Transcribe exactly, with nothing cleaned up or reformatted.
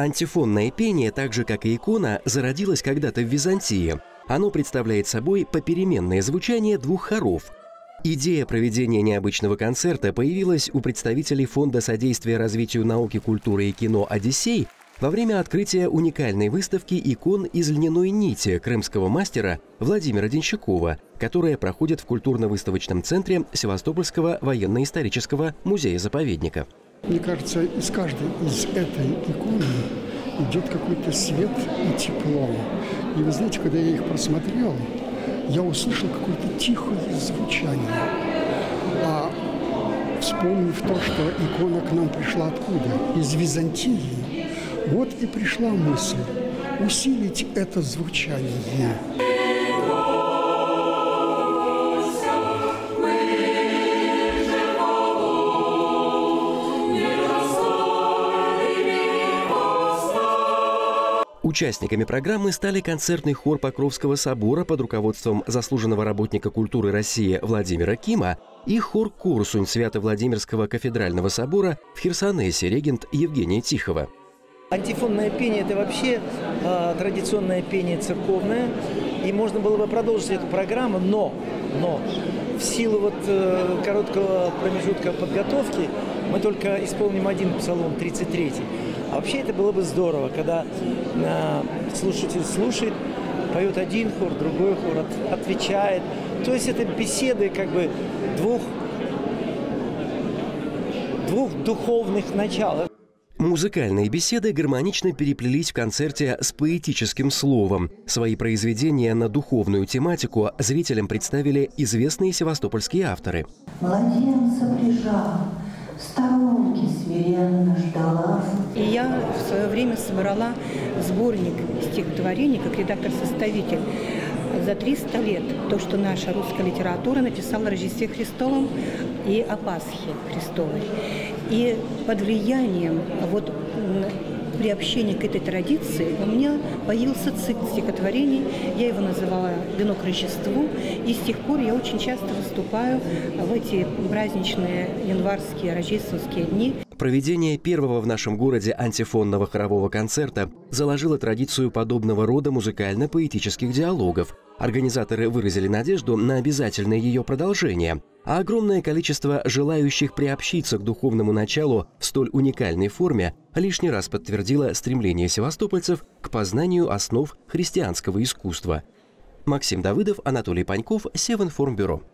Антифонное пение, так же как и икона, зародилось когда-то в Византии. Оно представляет собой попеременное звучание двух хоров. Идея проведения необычного концерта появилась у представителей Фонда содействия развитию науки, культуры и кино «Одиссей» во время открытия уникальной выставки икон из льняной нити крымского мастера Владимира Денщикова, которая проходит в культурно-выставочном центре Севастопольского военно-исторического музея-заповедника. Мне кажется, из каждой из этой иконы идет какой-то свет и тепло. И вы знаете, когда я их просмотрел, я услышал какое-то тихое звучание. А вспомнив то, что икона к нам пришла откуда? Из Византии. Вот и пришла мысль усилить это звучание. Участниками программы стали концертный хор Покровского собора под руководством заслуженного работника культуры России Владимира Кима и хор Корсунь Свято-Владимирского кафедрального собора в Херсонесе регент Евгения Тихого. Антифонное пение – это вообще э, традиционное пение церковное, и можно было бы продолжить эту программу, но, но в силу вот, э, короткого промежутка подготовки мы только исполним один псалом, тридцать третий. А вообще это было бы здорово, когда э, слушатель слушает, поет один хор, другой хор, от, отвечает. То есть это беседы как бы двух, двух духовных начал. Музыкальные беседы гармонично переплелись в концерте с поэтическим словом. Свои произведения на духовную тематику зрителям представили известные севастопольские авторы. Младенца прижал, в сторонке смиренно ждала. И я в свое время собрала сборник стихотворений как редактор-составитель за триста лет. То, что наша русская литература написала о Рождестве Христовом и о Пасхе Христовой. И под влиянием вот приобщения к этой традиции у меня появился цикл стихотворений. Я его называла «Венок к Рождеству». И с тех пор я очень часто выступаю в эти праздничные январские рождественские дни. Проведение первого в нашем городе антифонного хорового концерта заложило традицию подобного рода музыкально-поэтических диалогов. Организаторы выразили надежду на обязательное ее продолжение, а огромное количество желающих приобщиться к духовному началу в столь уникальной форме лишний раз подтвердило стремление севастопольцев к познанию основ христианского искусства. Максим Давыдов, Анатолий Паньков, Севинформбюро.